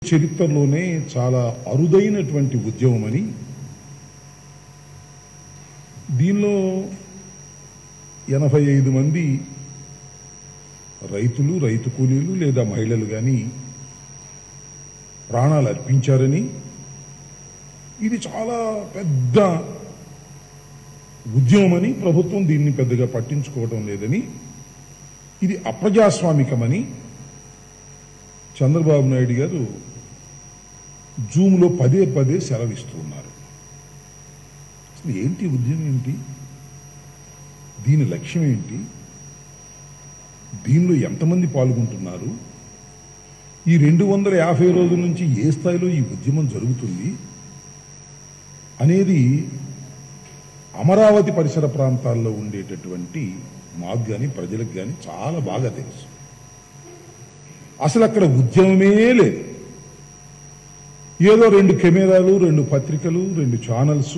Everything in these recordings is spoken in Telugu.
చరిత్రలోనే చాలా అరుదైనటువంటి ఉద్యమమని, దీనిలో 85 మంది రైతులు, రైతు కూలీలు లేదా మహిళలు గాని ప్రాణాలు అర్పించారని, ఇది చాలా పెద్ద ఉద్యమమని, ప్రభుత్వం దీన్ని పెద్దగా పట్టించుకోవడం లేదని, ఇది అప్రజాస్వామికమని చంద్రబాబు నాయుడు గారు జూమ్లో పదే పదే సెలవిస్తూ ఉన్నారు. అసలు ఏంటి ఉద్యమం, ఏంటి దీని లక్ష్యం, ఏంటి దీనిలో ఎంతమంది పాల్గొంటున్నారు, ఈ 250 రోజుల నుంచి ఏ స్థాయిలో ఈ ఉద్యమం జరుగుతుంది అనేది అమరావతి పరిసర ప్రాంతాల్లో ఉండేటటువంటి మాకు కానీ ప్రజలకు కానీ చాలా బాగా తెలుసు. అసలు అక్కడ ఉద్యమమే లేదు. ఏదో 2 కెమెరాలు, 2 పత్రికలు, 2 ఛానల్స్,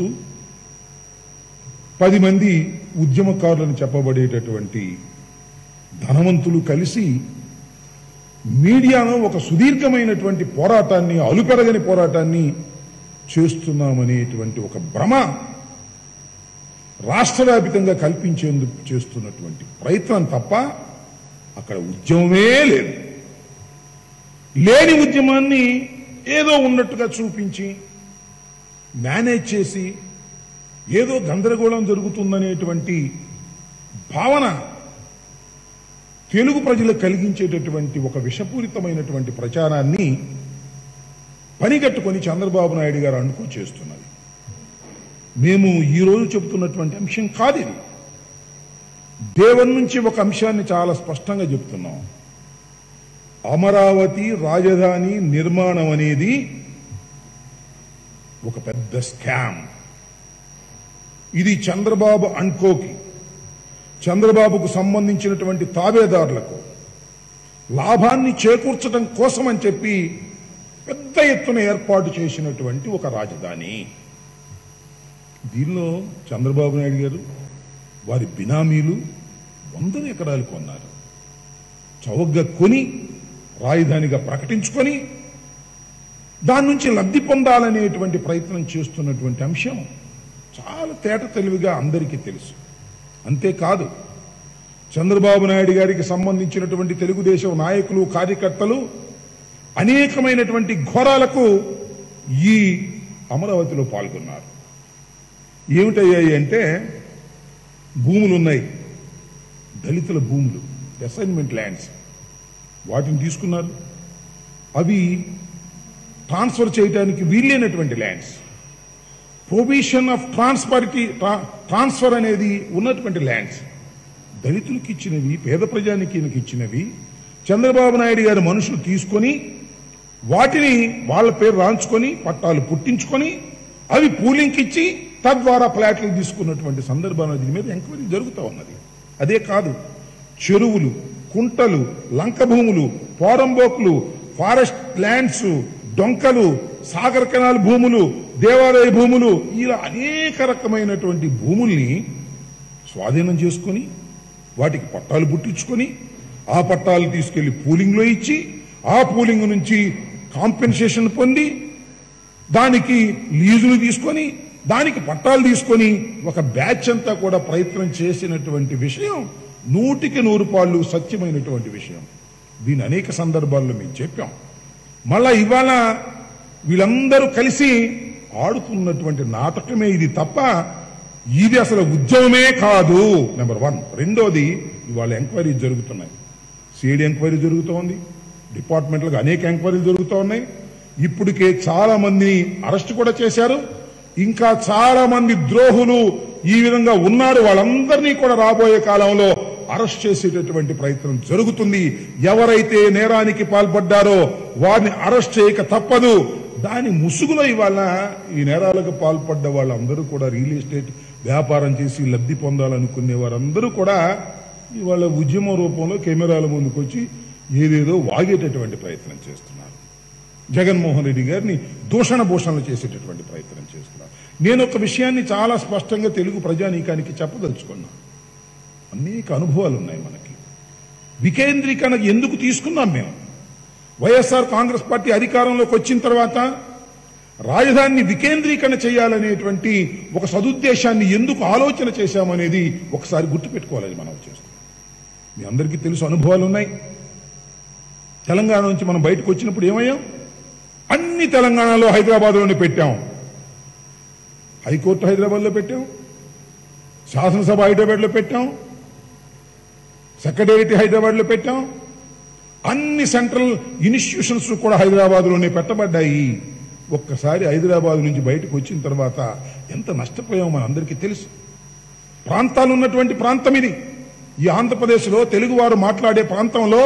10 మంది ఉద్యమకారులను చెప్పబడేటటువంటి ధనవంతులు కలిసి మీడియాలో ఒక సుదీర్ఘమైనటువంటి పోరాటాన్ని, అలుపెరగని పోరాటాన్ని చేస్తున్నామనేటువంటి ఒక భ్రమ రాష్ట్ర వ్యాప్తంగా కల్పించేందుకు చేస్తున్నటువంటి ప్రయత్నం తప్ప అక్కడ ఉద్యమమే లేదు. లేని ఉద్యమాన్ని ఏదో ఉన్నట్టుగా చూపించి మేనేజ్ చేసి ఏదో గందరగోళం జరుగుతుందనేటువంటి భావన తెలుగు ప్రజలకు కలిగించేటటువంటి ఒక విషపూరితమైనటువంటి ప్రచారాన్ని పనిగట్టుకొని చంద్రబాబు నాయుడు గారు అనుకో చేస్తున్నది. మేము ఈరోజు చెబుతున్నటువంటి అంశం కాదు ఇది. దేవుని నుంచి ఒక అంశాన్ని చాలా స్పష్టంగా చెప్తున్నాం. అమరావతి రాజధాని నిర్మాణం అనేది ఒక పెద్ద స్కామ్. ఇది చంద్రబాబు అనుకోకి, చంద్రబాబుకు సంబంధించినటువంటి తాబేదారులకు లాభాన్ని చేకూర్చడం కోసం అని చెప్పి పెద్ద ఎత్తున ఏర్పాటు చేసినటువంటి ఒక రాజధాని. దీనిలో చంద్రబాబు నాయుడు గారు, వారి బినామీలు 100 ఎకరాలు కొన్నారు. చౌకగా కొని రాజధానిగా ప్రకటించుకొని దాని నుంచి లబ్ధి పొందాలనేటువంటి ప్రయత్నం చేస్తున్నటువంటి అంశం చాలా తేట తెలివిగా అందరికీ తెలుసు. అంతేకాదు, చంద్రబాబు నాయుడు గారికి సంబంధించినటువంటి తెలుగుదేశం నాయకులు, కార్యకర్తలు అనేకమైనటువంటి ఘోరాలకు ఈ అమరావతిలో పాల్గొన్నారు. ఏమిటయ్యాయి అంటే, భూములున్నాయి, దళితుల భూములు, అసైన్మెంట్ ల్యాండ్స్, వాటిని తీసుకున్నారు. అవి ట్రాన్స్ఫర్ చేయడానికి వీలైనటువంటి ల్యాండ్స్, ప్రొవిషన్ ఆఫ్ ట్రాన్స్ఫర్ అనేది ఉన్నటువంటి ల్యాండ్స్, దళితులకు ఇచ్చినవి, పేద ప్రజానికి ఇచ్చినవి చంద్రబాబు నాయుడు గారి మనుషులు తీసుకొని వాటిని వాళ్ళ పేరు రాంచుకొని పట్టాలు పుట్టించుకొని అవి పూలింగ్కి ఇచ్చి తద్వారా ఫ్లాట్లు తీసుకున్నటువంటి సందర్భాన్ని దీని మీద ఎంక్వైరీ జరుగుతూ ఉన్నది. అదే కాదు, చెరువులు, కుంటలు, లంక భూములు, పోరంబోకులు, ఫారెస్ట్ ల్యాండ్స్, డొంకలు, సాగర్ కెనాల్ భూములు, దేవాలయ భూములు, ఇలా అనేక రకమైనటువంటి భూముల్ని స్వాధీనం చేసుకొని వాటికి పట్టాలు పుట్టించుకొని ఆ పట్టాలు తీసుకెళ్లి పూలింగ్లో ఇచ్చి ఆ పూలింగ్ నుంచి కాంపెన్సేషన్ పొంది దానికి లీజులు తీసుకొని దానికి పట్టాలు తీసుకొని ఒక బ్యాచ్ అంతా కూడా ప్రయత్నం చేసినటువంటి విషయం 100కి 100 పాళ్ళు సత్యమైనటువంటి విషయం. దీని అనేక సందర్భాల్లో మేము చెప్పాం. మళ్ళా ఇవాళ వీళ్ళందరూ కలిసి ఆడుతున్నటువంటి నాటకమే ఇది తప్ప ఇది అసలు ఉద్యమమే కాదు. నెంబర్ 1. రెండోది, ఇవాళ ఎంక్వైరీ జరుగుతున్నాయి. సిఐడి ఎంక్వైరీ జరుగుతోంది, డిపార్ట్మెంట్లకు అనేక ఎంక్వైరీలు జరుగుతూ ఉన్నాయి. ఇప్పటికే చాలా మందిని అరెస్ట్ కూడా చేశారు. ఇంకా చాలా మంది ద్రోహులు ఈ విధంగా ఉన్నారు. వాళ్ళందరినీ కూడా రాబోయే కాలంలో అరెస్ట్ చేసేటటువంటి ప్రయత్నం జరుగుతుంది. ఎవరైతే నేరానికి పాల్పడ్డారో వారిని అరెస్ట్ చేయక తప్పదు. దాని ముసుగులో ఇవాళ ఈ నేరాలకు పాల్పడ్డ వాళ్ళందరూ కూడా రియల్ ఎస్టేట్ వ్యాపారం చేసి లబ్ధి పొందాలనుకునే వారందరూ కూడా ఇవాళ ఉద్యమ రూపంలో కెమెరాల ముందుకు వచ్చి ఏదేదో వాగేటటువంటి ప్రయత్నం చేస్తున్నారు. జగన్మోహన్ రెడ్డి గారిని దూషణ భూషణలు చేసేటటువంటి ప్రయత్నం చేస్తున్నారు. నేను ఒక విషయాన్ని చాలా స్పష్టంగా తెలుగు ప్రజానీకానికి చెప్పదలుచుకున్నా. అనేక అనుభవాలు ఉన్నాయి మనకి. వికేంద్రీకరణ ఎందుకు తీసుకున్నాం మేము? వైఎస్ఆర్ కాంగ్రెస్ పార్టీ అధికారంలోకి వచ్చిన తర్వాత రాజధానిని వికేంద్రీకరణ చేయాలనేటువంటి ఒక సదుద్దేశాన్ని ఎందుకు ఆలోచన చేశామనేది ఒకసారి గుర్తుపెట్టుకోవాలని మనం చేస్తాం. మీ అందరికీ తెలుసు, అనుభవాలు ఉన్నాయి. తెలంగాణ నుంచి మనం బయటకు వచ్చినప్పుడు ఏమయ్యాం? అన్ని తెలంగాణలో హైదరాబాద్లోనే పెట్టాం. హైకోర్టు హైదరాబాద్లో పెట్టాం, శాసనసభ హైదరాబాద్లో పెట్టాం, సెక్రటేరియట్ హైదరాబాద్లో పెట్టాం, అన్ని సెంట్రల్ ఇన్స్టిట్యూషన్స్ కూడా హైదరాబాద్లోనే పెట్టబడ్డాయి. ఒక్కసారి హైదరాబాద్ నుంచి బయటకు వచ్చిన తర్వాత ఎంత నష్టపోయామో మనందరికీ తెలుసు. ప్రాంతాలు ఉన్నటువంటి ప్రాంతం ఇది. ఈ ఆంధ్రప్రదేశ్లో తెలుగువారు మాట్లాడే ప్రాంతంలో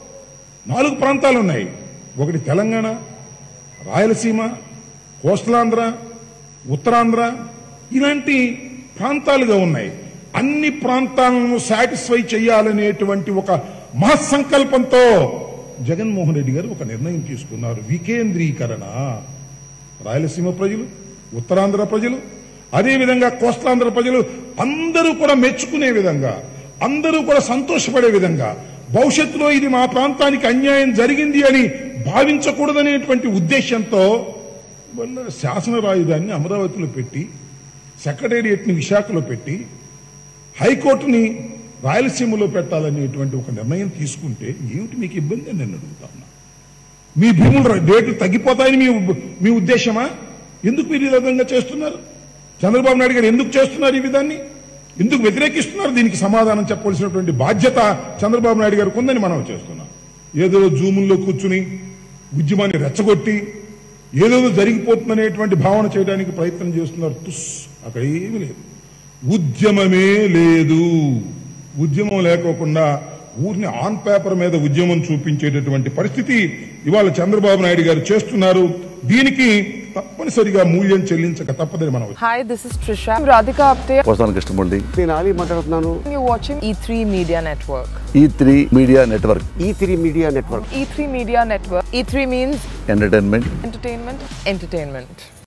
4 ప్రాంతాలు ఉన్నాయి. ఒకటి తెలంగాణ, రాయలసీమ, కోస్టలాంధ్ర, ఉత్తరాంధ్ర, ఇలాంటి ప్రాంతాలుగా ఉన్నాయి. అన్ని ప్రాంతాలను సాటిస్ఫై చేయాలనేటువంటి ఒక మహత్సంకల్పంతో జగన్మోహన్ రెడ్డి గారు ఒక నిర్ణయం తీసుకున్నారు. వికేంద్రీకరణ. రాయలసీమ ప్రజలు, ఉత్తరాంధ్ర ప్రజలు, అదేవిధంగా కోస్తాంధ్ర ప్రజలు అందరూ కూడా మెచ్చుకునే విధంగా, అందరూ కూడా సంతోషపడే విధంగా, భవిష్యత్తులో ఇది మా ప్రాంతానికి అన్యాయం జరిగింది అని భావించకూడదనేటువంటి ఉద్దేశంతో వాళ్ళ శాసన రాజధానిని అమరావతిలో పెట్టి, సెక్రటేరియట్ని విశాఖలో పెట్టి, హైకోర్టుని రాయలసీమలో పెట్టాలనేటువంటి ఒక నిర్ణయం తీసుకుంటే ఏమిటి మీకు ఇబ్బంది అని నేను అడుగుతా ఉన్నా. మీ భూముల రేట్లు తగ్గిపోతాయని మీ ఉద్దేశమా? ఎందుకు మీరు ఈ విధంగా చేస్తున్నారు? చంద్రబాబు నాయుడు గారు ఎందుకు చేస్తున్నారు ఈ విధాన్ని? ఎందుకు వ్యతిరేకిస్తున్నారు? దీనికి సమాధానం చెప్పవలసినటువంటి బాధ్యత చంద్రబాబు నాయుడు గారికి ఉందని మనం చేస్తున్నాం. ఏదో జూముల్లో కూర్చుని ఉద్యమాన్ని రెచ్చగొట్టి ఏదేదో జరిగిపోతుందనేటువంటి భావన చేయడానికి ప్రయత్నం చేస్తున్నారు. అక్కడ ఏమీ లేదు, ఉద్యమమే లేదు. ఉద్యమం లేకోకుండా ఊరిని ఆన్ పేపర్ మీద ఉద్యమం చూపించేటటువంటి పరిస్థితి ఇవాళ చంద్రబాబు నాయుడు గారు చేస్తున్నారు. దీనికి తప్పనిసరిగా మూల్యం చెల్లించక తప్పదని మనం. Hi, this is Trisha. I'm Radhika Apte. వస్తాను కృష్ణమూర్తి. నేను ఆలీ మాట్లాడుతున్నాను. You're watching E3 Media Network. E3 Media Network. E3 Media Network. E3 Media Network. E3 means Entertainment. entertainment.